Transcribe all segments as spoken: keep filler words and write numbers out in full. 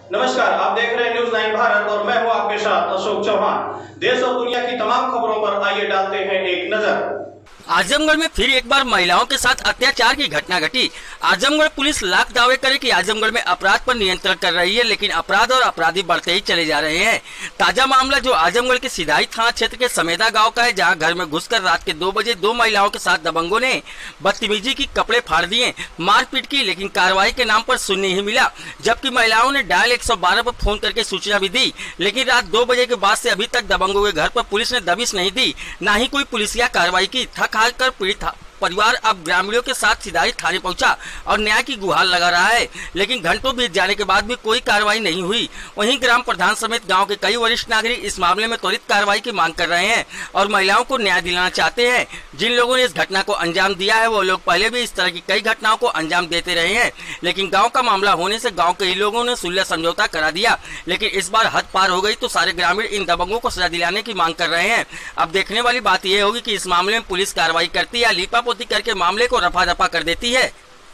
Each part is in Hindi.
नमस्कार, आप देख रहे हैं न्यूज नाइन भारत और मैं हूं आपके साथ अशोक चौहान। देश और दुनिया की तमाम खबरों पर आइए डालते हैं एक नजर। आजमगढ़ में फिर एक बार महिलाओं के साथ अत्याचार की घटना घटी। आजमगढ़ पुलिस लाख दावे करे कि आजमगढ़ में अपराध पर नियंत्रण कर रही है, लेकिन अपराध और अपराधी बढ़ते ही चले जा रहे हैं। ताजा मामला जो आजमगढ़ के सिधाई थाना क्षेत्र के समेदा गांव का है, जहां घर में घुसकर रात के दो बजे दो महिलाओं के साथ दबंगों ने बदतमीजी की, कपड़े फाड़ दिए, मारपीट की, लेकिन कार्रवाई के नाम पर सुनने ही मिला। जबकि महिलाओं ने डायल एक सौ बारह पर फोन करके सूचना भी दी, लेकिन रात दो बजे के बाद से अभी तक दबंगों के घर पर पुलिस ने दबिश नहीं दी, न ही कोई पुलिसिया कार्रवाई की। थक हार कर पीड़ित परिवार अब ग्रामीणों के साथ सिधाई थाने पहुंचा और न्याय की गुहार लगा रहा है, लेकिन घंटों बीत जाने के बाद भी कोई कार्रवाई नहीं हुई। वहीं ग्राम प्रधान समेत गांव के कई वरिष्ठ नागरिक इस मामले में त्वरित कार्रवाई की मांग कर रहे हैं और महिलाओं को न्याय दिलाना चाहते हैं। जिन लोगों ने इस घटना को अंजाम दिया है वो लोग पहले भी इस तरह की कई घटनाओं को अंजाम देते रहे हैं, लेकिन गाँव का मामला होने से गाँव के ही लोगों ने सुलह समझौता करा दिया। लेकिन इस बार हद पार हो गई तो सारे ग्रामीण इन दबंगों को सजा दिलाने की मांग कर रहे हैं। अब देखने वाली बात यह होगी कि इस मामले में पुलिस कार्रवाई करती है या लीपापोती करके मामले को रफा दफा कर देती है।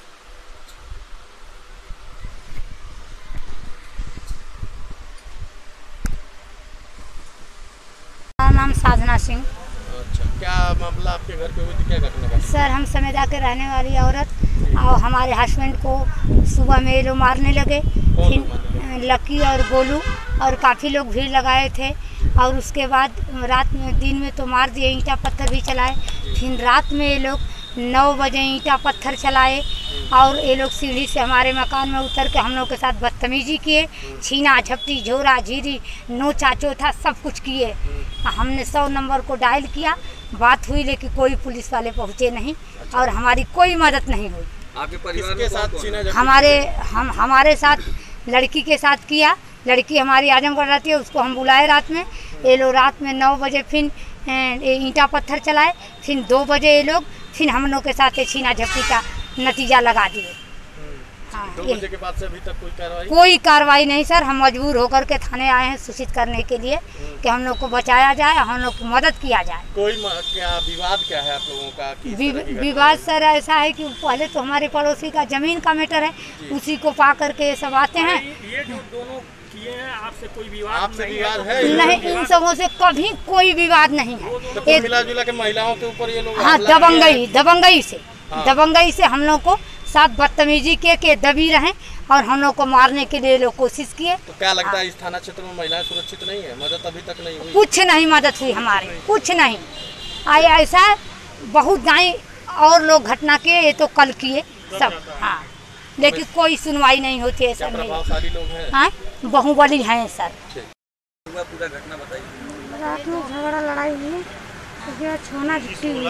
मेरा नाम साधना सिंह। अच्छा, क्या मामला आपके घर पे हुई थी, क्या घटना घटी? सर, हम समेदा के रहने वाली औरत और हमारे हस्बैंड को सुबह में ये लोग मारने लगे। फिर लकी और गोलू और काफ़ी लोग भीड़ लगाए थे और उसके बाद रात में, दिन में तो मार दिए, ईंटा पत्थर भी चलाए। फिर रात में ये लोग नौ बजे ईंटा पत्थर चलाए और ये लोग सीढ़ी से हमारे मकान में उतर के हम लोग के साथ बदतमीजी किए, छीना झपटी, झोरा झीरी, नोचा चोथा सब कुछ किए। हमने सौ नंबर को डायल किया, बात हुई, लेकिन कोई पुलिस वाले पहुँचे नहीं और हमारी कोई मदद नहीं हुई। आपके परिवार के साथ छीना झपटी? हमारे हम हमारे साथ लड़की के साथ किया। लड़की हमारी आजमगढ़ रहती है, उसको हम बुलाए रात में। ये लोग रात में नौ बजे फिर ईंटा पत्थर चलाए, फिर दो बजे ये लोग फिर हम लोग के साथ छीना झपटी का नतीजा लगा दिए। हाँ, दो बजे के बाद से अभी तक कोई कार्रवाई कोई कार्रवाई नहीं सर। हम मजबूर होकर के थाने आए हैं सूचित करने के लिए कि हम लोग को बचाया जाए, हम लोग की मदद किया जाए। कोई क्या विवाद क्या है आप लोगों का? वि, विवाद सर ऐसा है कि पहले तो हमारे पड़ोसी का जमीन का मैटर है, उसी को पा करके ये सब आते हैं। ये जो दोनों किए हैं, आपसे कोई विवाद आपसे विवाद है? नहीं, इन सबों से कभी कोई विवाद नहीं है। तो मिला जुला के महिलाओं के ऊपर ये लोग? हाँ, दबंगई दबंगई से हाँ। दबंगई से हम लोग को साथ बदतमीजी के के दबी रहे और हम लोग को मारने के लिए लोग कोशिश किए। तो क्या लगता है इस थाना क्षेत्र में महिलाएं सुरक्षित नहीं है? मदद अभी तक नहीं हुई? कुछ नहीं मदद हुई हमारी, कुछ नहीं आई। ऐसा बहुत दाई और लोग घटना किए, ये तो कल किए सब। हाँ, लेकिन कोई सुनवाई नहीं होती है सर। प्रभावशाली लोग हैं? हाँ, बाहुबली हैं सर। पूरा घटना बताइए। रात में झगड़ा लड़ाई हुई, उसके बाद छीना झपटी हुई।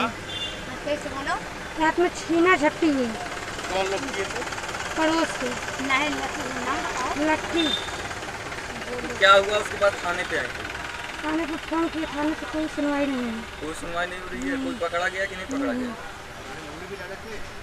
रात में छीना झपटी हुई। कौन लोग किए थे? पड़ोस के लक्की। क्या हुआ उसके बाद थाने पे आए? थाने को फोन किया, थाने से कोई सुनवाई नहीं है। कोई सुनवाई नहीं हो रही है? कोई पकड़ा गया कि नहीं पकड़ा गया?